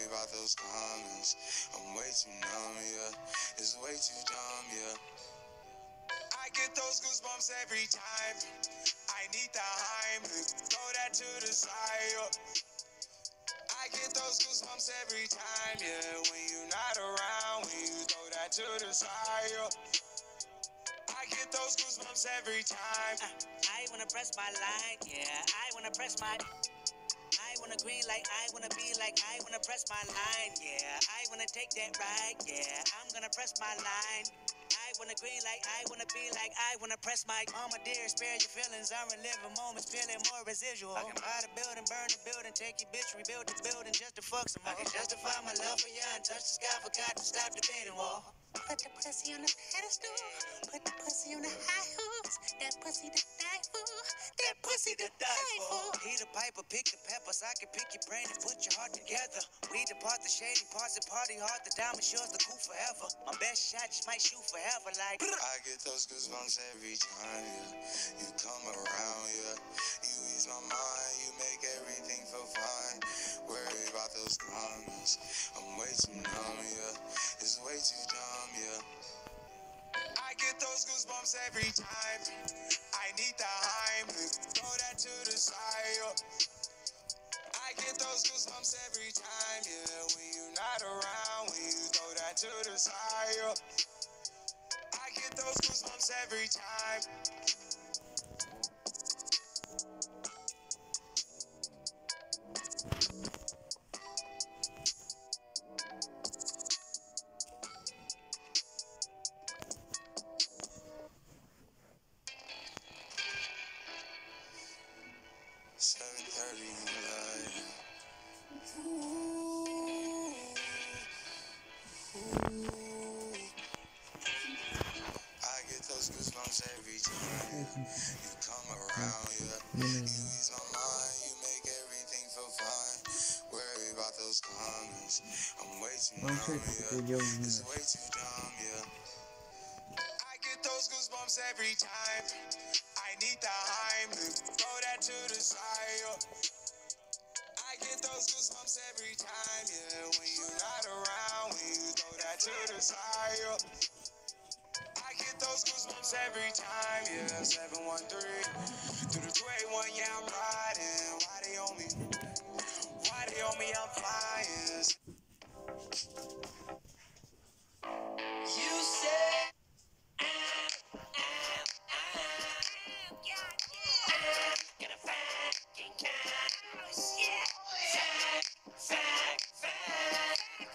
about those comments. I'm way too numb, yeah. It's way too dumb, yeah. I get those goosebumps every time. I need the Heimlich, throw that to the side, yeah. I get those goosebumps every time, yeah. When you're not around, when you throw that to the side, yeah. I get those goosebumps every time. I wanna press my line, yeah. I wanna press my. I wanna green like I wanna be like I wanna press my line, yeah. I wanna take that ride, yeah. I'm gonna press my line. I wanna green like I wanna be like I wanna press my. Mama dear, spare your feelings. I'm reliving moments, feeling more residual. I can buy the building, burn the building, take your bitch, rebuild the building just to fuck some more. I can justify my love for you and touch the sky, forgot to stop the painting wall. Put the pussy on the pedestal, put the pussy on the high hooks. That pussy to die for, that pussy to die for. Peter Piper, pick the peppers, I can pick your brain and put your heart together. We depart the shady parts and party hard, the diamond yours the cool forever. My best shot just might shoot forever like. I get those goosebumps every time, yeah. You come around, yeah. You ease my mind, you make everything feel fine. Worry about those comments. I'm way too numb, yeah. It's way too dumb, yeah. I get those goosebumps every time. I need the Heimlich, throw that to the side, yeah. I get those goosebumps every time, yeah. When you're not around, when you throw that to the side, yeah. I get those goosebumps every time. Every time you come around, yeah. You ease my mind, you make everything feel fine. Worry about those comments. I'm way too numb, yeah. It's way too dumb, yeah. I get those goosebumps every time. I need the Heimlich, throw that to the side, yeah. I get those goosebumps every time, yeah. When you're not around, when you throw that to the side, yeah. I get those goosebumps every time, yeah. 713 through the 281, yeah, I'm riding. Why they on me? Why they on me? I'm flying. You said I'm gonna fucking count. Yeah, fact. I'm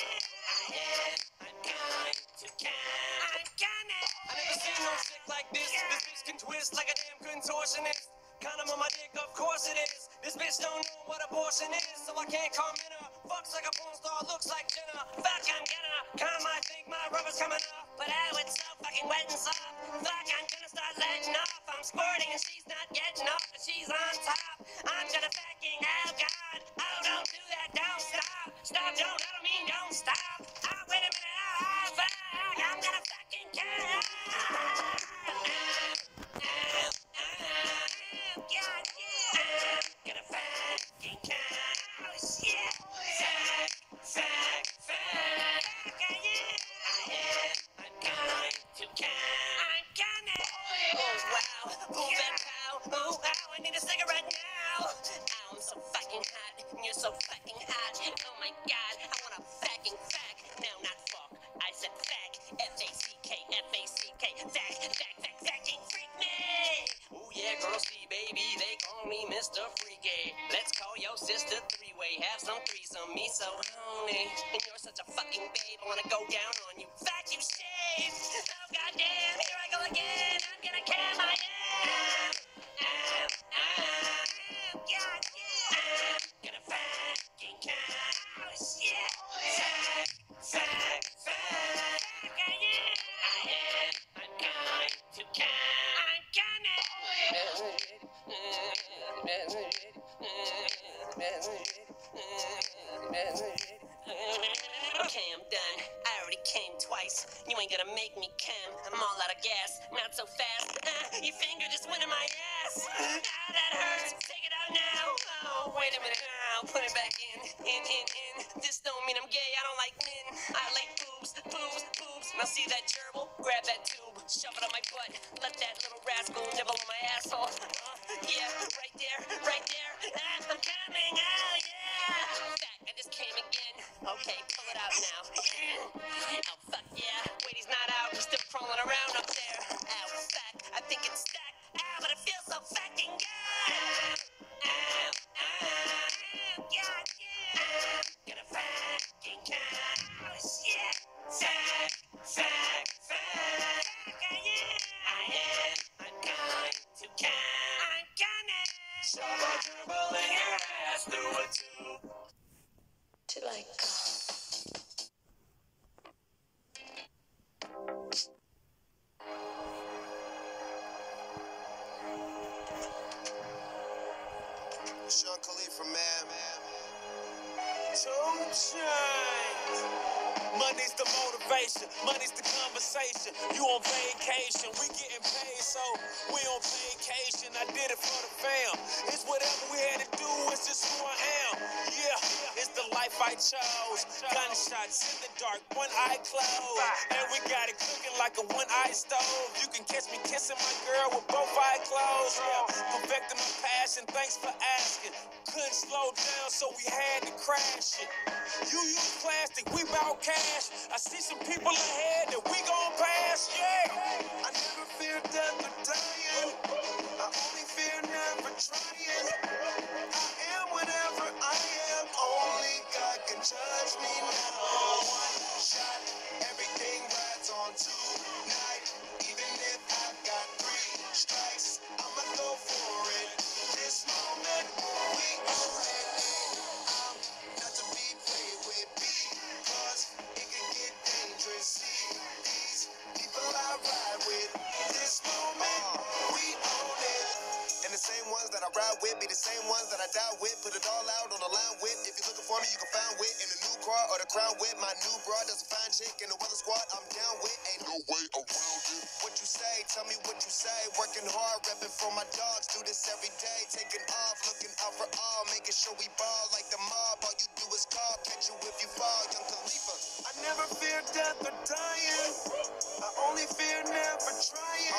going to count. I never seen no shit like this. This bitch can twist like a damn contortionist. Condom on my dick, of course it is. This bitch don't know what abortion is, so I can't comment her. Fucks like a porn star, looks like Jenna. Fuck, I'm gonna come, I think my rubber's coming off. But oh, it's so fucking wet and soft. Fuck, I'm gonna start letting off. I'm squirting and she's not getting off, but she's on top. I'm gonna fucking, oh God. Oh, don't do that, don't stop. Stop, I don't mean don't stop. Oh, wait a minute, oh, fuck. I'm gonna fucking count. Gonna fucking count. Yeah. Fact. I'm going to count. I'm gonna. Oh wow. Ooh, that pow. Oh wow. I need a cigarette now. Oh, I'm so fucking hot. You're so fucking hot. Oh my god. I want a fucking fact. No, not fuck. I said fact. Fack. Fucking freak me. Oh yeah, girl, see, baby, they call me Mr. Freaky. Let's call your sister three-way, have some threesome, me so horny. And you're such a fucking babe, I wanna go down on you. Fat you shave. Oh goddamn, here I go again. I'm gonna count my gonna fucking count. Yeah. Fact. I'm going to count. I'm gonna. Okay, I'm done. I already came twice. You ain't gonna make me come. I'm all out of gas. Not so fast. Your finger just went in my ass. Ah, that hurts. Take it out now. Oh, wait a minute, I'll put it back in. This don't mean I'm gay, I don't like men. I like boobs. Now see that gerbil? Grab that tube, shove it on my butt. Let that little rascal nibble on my asshole. Yeah, right there. Ah, I'm coming, oh yeah. Back, I just came again. Okay, pull it out now. Oh, fuck yeah. Wait, he's not out, he's still crawling around up there. Ow, fuck, I think it's stuck. Ow, but it feels so fucking good. God, yeah. Gonna fucking cut. Oh, shit. Fuck. I'm going to come. I'm gonna. Someone dribbling your ass through a tube. Till I come. Sean Khalifa, man. Two chains. Money's the motivation, money's the conversation. You on vacation, we getting paid, so we on vacation. I did it for the fam. It's whatever we had to do, it's just who I am. Yeah, it's the life I chose. Gunshots in the dark, one eye closed. And we got it cooking like a one-eye stove. You can catch me kissing my girl with both eyes closed. Yeah, perfecting my passion, thanks for asking. Couldn't slow down, so we had to crash it. You use plastic, we bout cash. I see some people ahead that we gon' pass, yeah. I never fear death or dying. I only fear never trying. I am whatever I am. Only God can judge me now. One shot, everything rides on tonight. Even if I've got 3 strikes, I'ma go for it. This moment, we own it. I'm not to be played with because it can get dangerous. See these people I ride with. This moment, we own it. And the same ones that I ride with be the same ones that I die with. Put it all out on the line with. If you're looking for me, you can find wit in the new car or the crown with. My new broad does a fine chick in the weather squad. I'm down with. Ain't no way around it. What you say? Tell me what you say. Working hard, repping for my dogs. Do this every day. Taking off, looking out for all. Making sure we ball like the mob. All you do is call. Catch you if you fall. Young Khalifa. I never fear death or dying. I only fear never trying.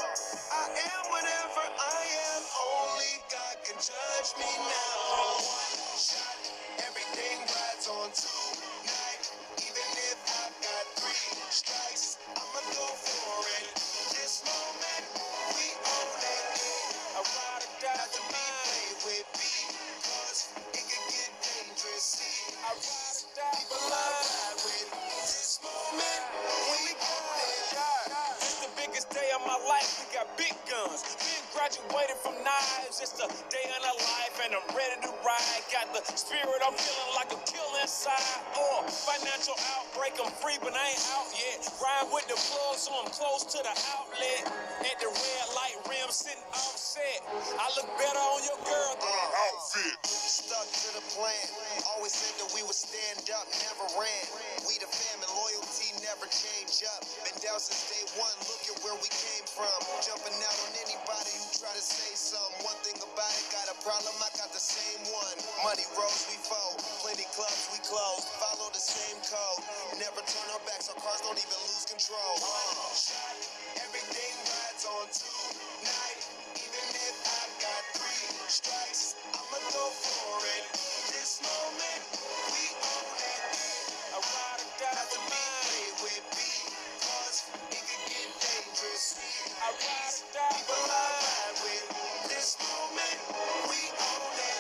I am whatever I am. Only God can judge me now. One shot, everything rides on tonight. Even if I've got 3 strikes, I'ma go for it. This moment, we own it. I ride or die Not to for be mine. played with because it can get dangerous. See, I ride or die people for I mine. ride with. This moment, we own it. It's the biggest day of my life. We got big guns. Been graduated from knives. It's the day of the life, and I'm ready to ride. Got the spirit, I'm feeling like a kill inside. Financial outbreak, I'm free, but I ain't out yet. Ride with the plug, so I'm close to the outlet. At the red light rim, sitting offset. I look better on your girl than an outfit. Stuck to the plan. Always said that we would stand up, never ran. We the fam and loyalty never change up. Been down since day one, look at where we came from. Jumping out on anybody who try to say something. One thing about it, got a problem, I got the same one. Money rolls, we fold. Plenty clubs, we close. Follow the same code. Never turn our backs, our cars don't even lose control. Shot, everything rides on tonight. Even if I got 3 strikes, I'ma go for it. This moment, we own it. I ride or die Not to for be mine. played with because it can get dangerous. I ride or die People for I mine. ride with. This moment, we own it.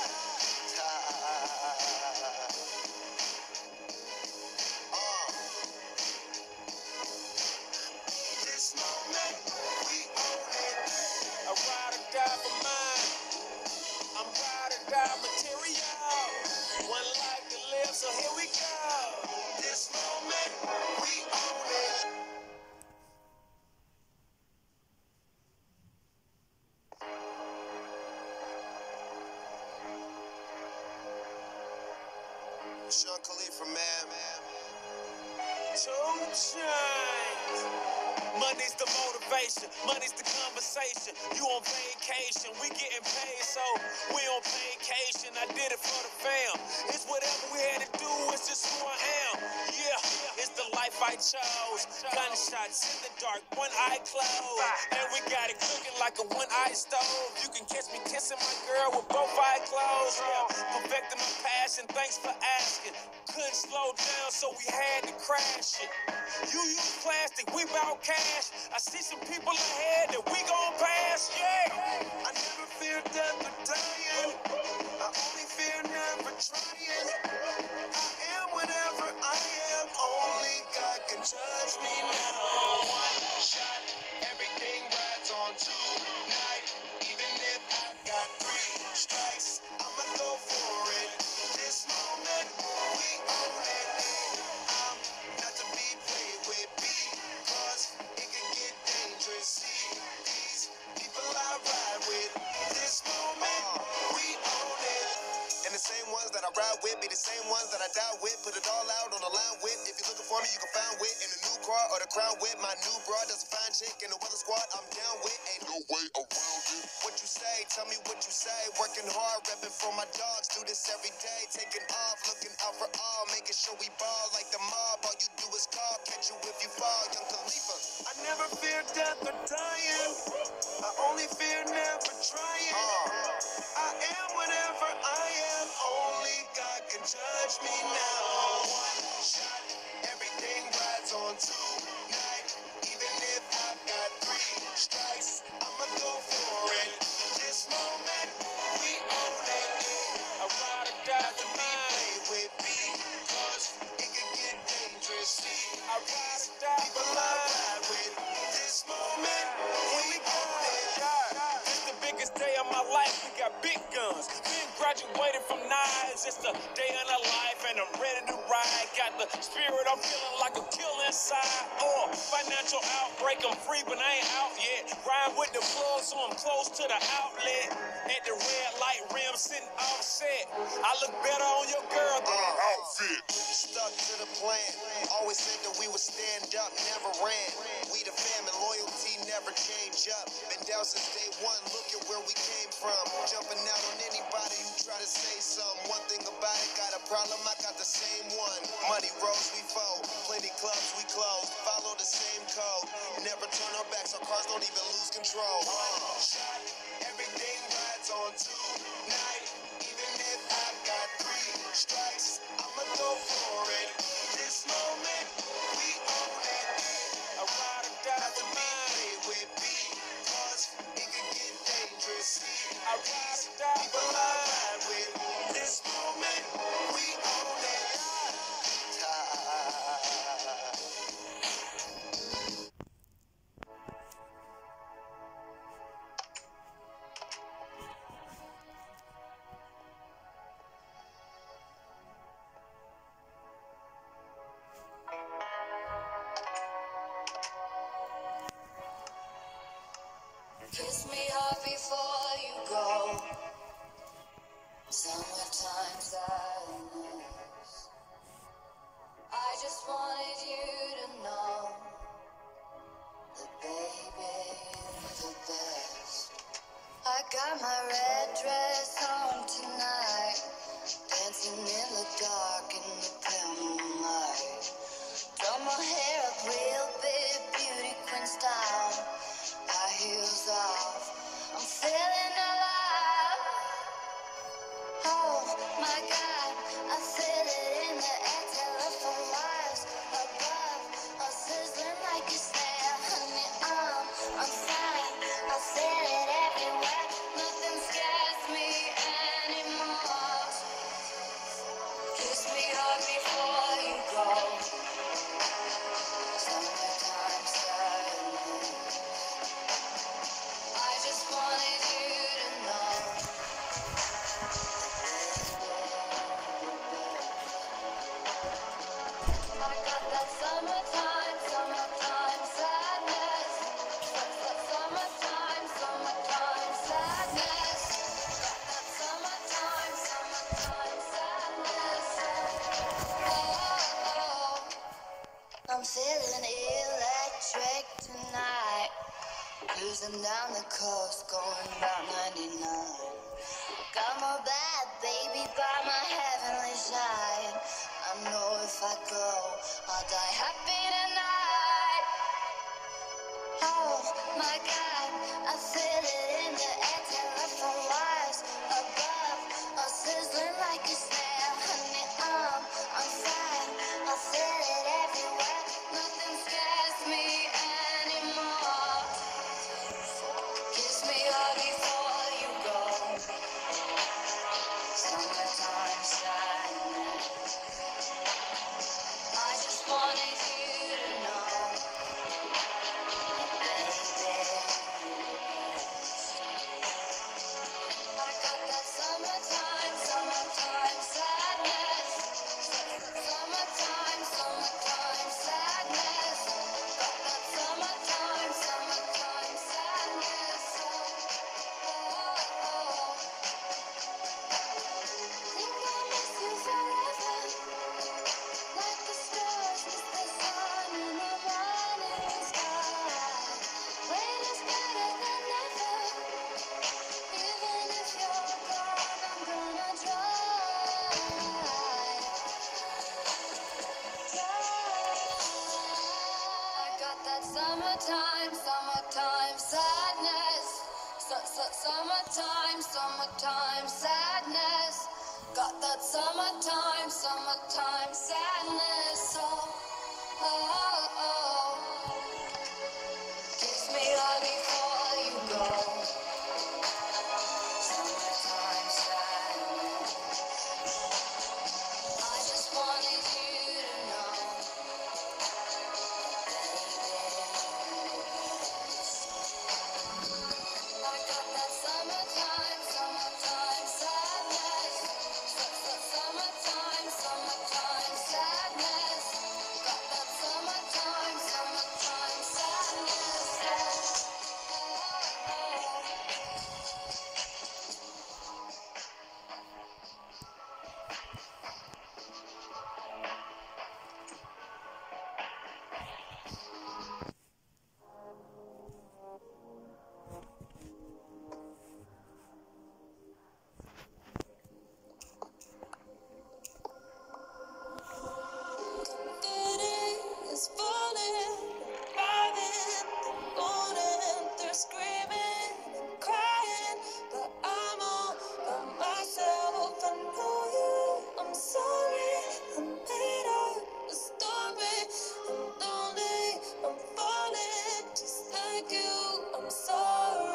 This moment, we own it. I ride or die for mine. I'm ride or die material. One life to live, so here we go. This moment, we own it. Sean Khalifa, man. Two chains. Money's the motivation, money's the conversation. You on vacation, we getting paid, so we on vacation. I did it for the fam. It's whatever we had to do, it's just who I am. Yeah, it's the life I chose. Gunshots in the dark, one eye closed. And we got it cooking like a one-eye stove. You can catch me kissing my girl with both eyes closed. Yeah, perfecting my passion, thanks for asking. Couldn't slow down, so we had to crash it. You use plastic, we bout cash. I see some people ahead that we gon' pass, yeah. I never fear death or dying. I only fear never trying. I am whatever I am. Only God can judge me now. One shot, everything rides on tonight. Even if I got 3 strikes, I'ma go for it. This moment, we own it. I'm not to be played with because it can get dangerous. See these people I ride with. This moment, we own it. And the same ones that I ride with be the same ones that I die with. Put it all out on the line with. If you're looking for me, you can find wit in the new car or the crown with. My new broad does a fine chick in the weather squad. I'm down with. Ain't no way around it. What you say? Tell me what you say. Working hard, repping for my dogs. Do this every day. Taking off, looking out for all. Making sure we ball like the mob. All you do is call. Catch you if you fall. Young Khalifa. I never fear death or dying. I only fear never trying. I am whatever I am. Only God can judge me now. One shot, everything rides on tonight. Even if I've got 3 strikes, I'ma go for it. This moment, we own it. I ride or die To be played with because it can get dangerous. See, I ride or die people I ride with. This moment, we own it. It's the biggest day of my life. We got big guns. Been graduated from knives. It's the day of the life, and I'm ready to ride. Got the spirit, I'm feeling like a kill inside. Financial outbreak, I'm free, but I ain't out yet. Ride with the plug, so I'm close to the outlet. At the red light rim, sitting offset. I look better on your girl than an outfit. Stuck to the plan. Always said that we would stand up, never ran. We the fam and loyalty never change up. Been down since day one, look at where we came from. Jumping out on anybody who try to say something. One thing about it, got a problem, I got the same one. Money rolls, we fold. Plenty clubs, we close. Follow the same code. Never turn our backs, our cars don't even lose control. Shot, everything rides on tonight. Even if I've got 3 strikes, I'ma go for it. This moment, we own it. I ride or die Not to for be mine. played with because it can get dangerous. See, I ride or die people for I mine. ride with. This moment, we own it. Cruising down the coast, going about 99. Got my bad baby by my heavenly side. I know if I go, I'll die happy tonight. Oh my God, I feel it in the air, telephone wires above, all sizzling like a snare. Honey, I'm fire, I feel it everywhere. Nothing scares me anymore. Kiss me hard before you go. Summertime sadness. I just wanted you to know, baby. I got that summertime sadness. Summertime sadness. Got that summertime sadness. Oh. Think I'll miss you forever. Like the stars miss the sun in the morning sky. Rain is better than never. Even if you're gone, I'm gonna I got that summertime sadness. Summertime sadness. Got that summertime sadness. Oh. Kiss me hard before you go. Summertime sadness. I just wanted you to know, I got that summertime sadness. Summertime sadness. Got that summertime sadness. Is falling, driving, golden, they're screaming and crying, but I'm all by myself. I know you, I'm sorry, I made up a story. I'm lonely, I'm falling, just like you, I'm sorry.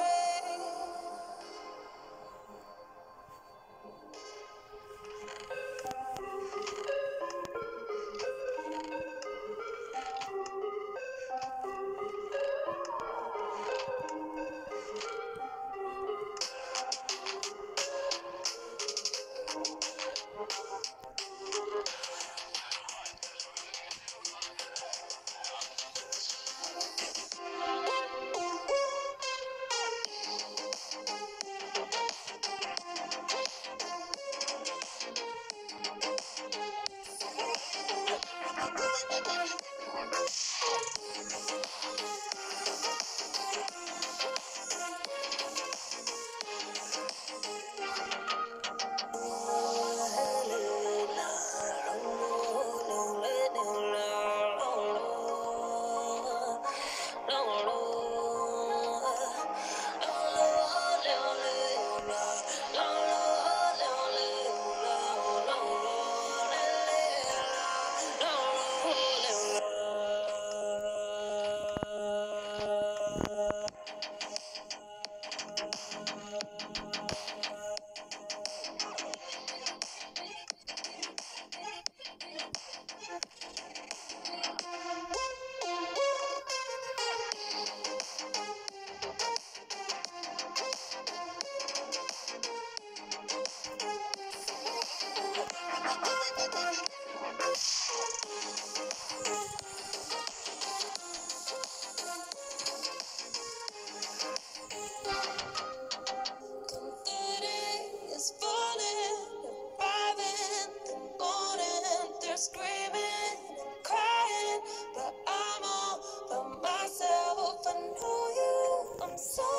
I'm sorry.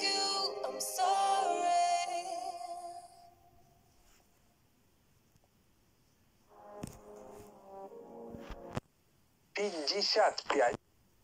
you, I'm sorry. 55.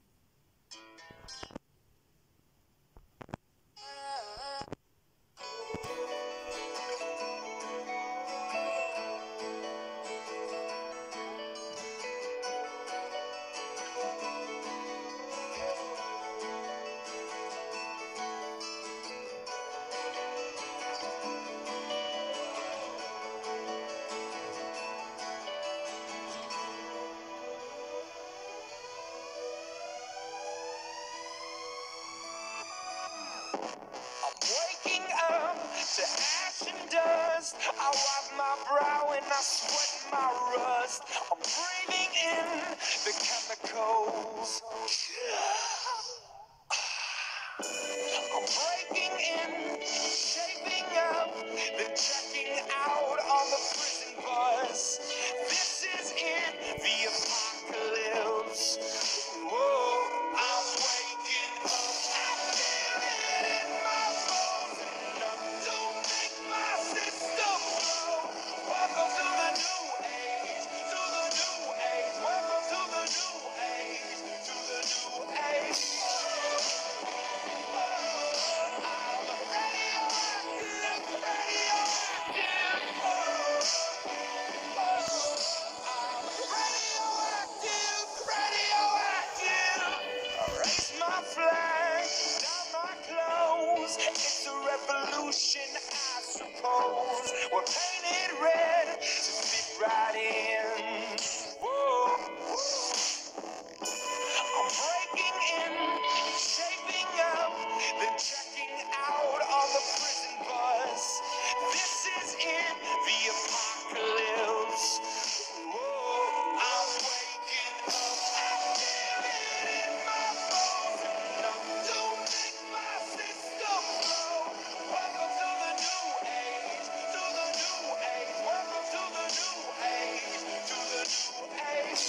Waking up to ash and dust. I wipe my brow and I sweat my rust. I'm breathing in the chemicals. I'm breaking in, shaping up, then checking out on the prison bus. This is in the apocalypse. Whoa, I'm waking up. I feel it in my bones, enough to make my system blow. Welcome to the new age, to the new age. Welcome to the new age, to the new age. It's a revolution, I suppose. We're painted red to fit right in. Whoa. I'm breaking in, shaping up, then checking out on the prison bus. This is in the apocalypse. Whoa, I'm waking up. I feel it in my bones, enough to make my system blow. Welcome to the new age, to the new age. Welcome to the new age, to the new age.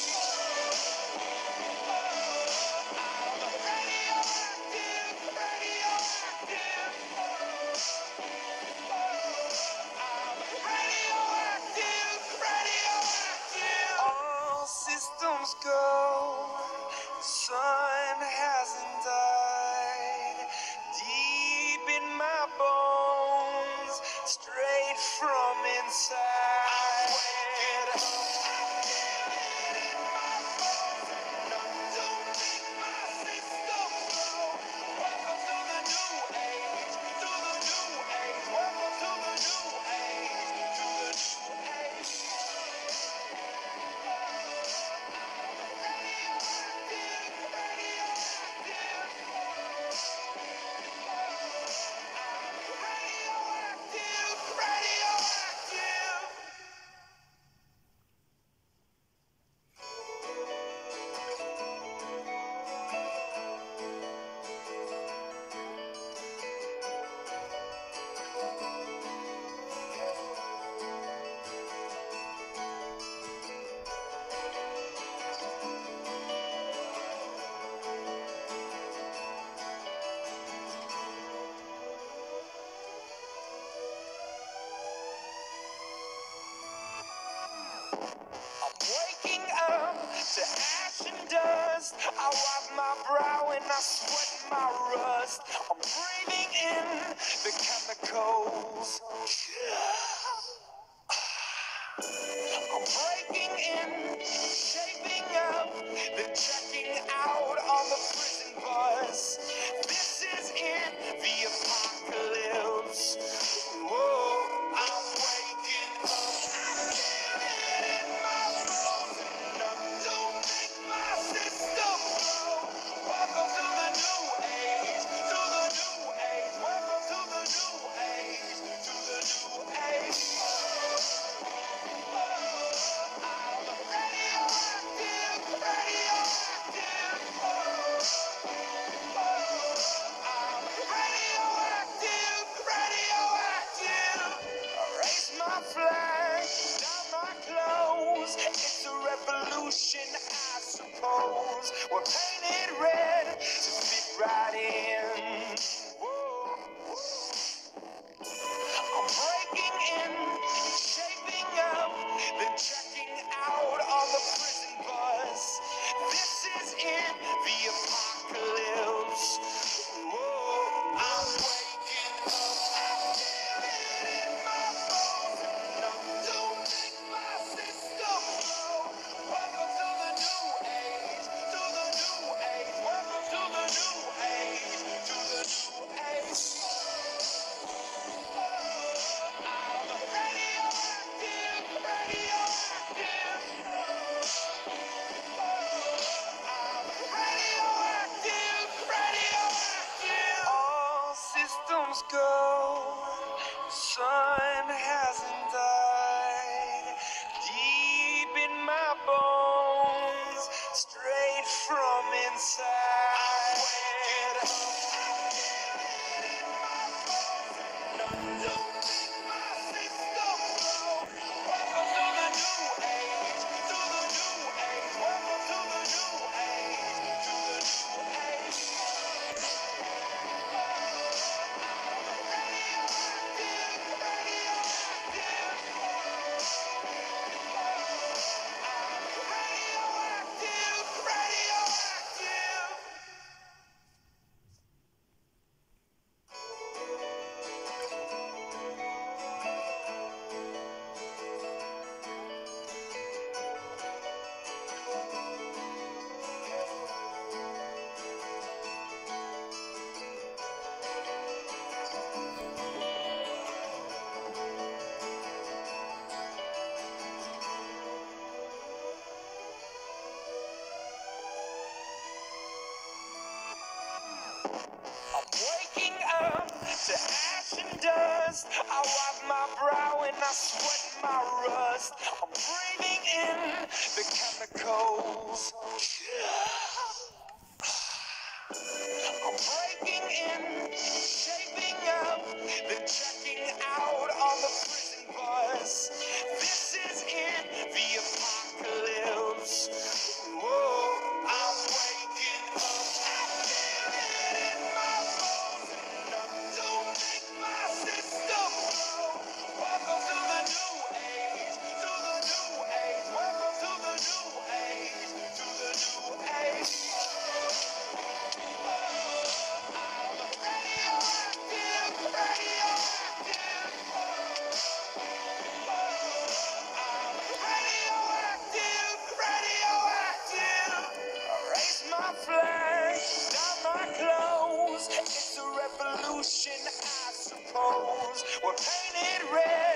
All systems go. The sun hasn't died. Deep in my bones, straight from inside. I'm waking up. Don't make my system blow. Welcome to the new age, to the new age. Welcome to the new age, to the new age. Radioactive. I'm waking up to ash and dust. I wipe my brow and I sweat my rust. I'm breathing in the chemicals. I'm breaking in, shaping up, then checking out on the prison bus. This is in the apocalypse. Whoa, I'm waking up. I feel it in my bones, enough to make my system blow. Welcome to the new age, to the new age. Welcome to the new age, to the new systems go. The sun hasn't died. Deep in my bones, straight from inside. I'm waking up. Waking up to ash and dust. I wipe my brow and I sweat my rust. I'm breathing in the chemicals. I'm breaking in, shaping up, then checking out on the prison bus. This is it, the apocalypse. Whoa, I'm waking up. I feel it in my bones. Enough to make my system blow. Welcome to the new age, to the new age. Welcome to the new age, to the new age. It's a revolution, I suppose. We're painted red.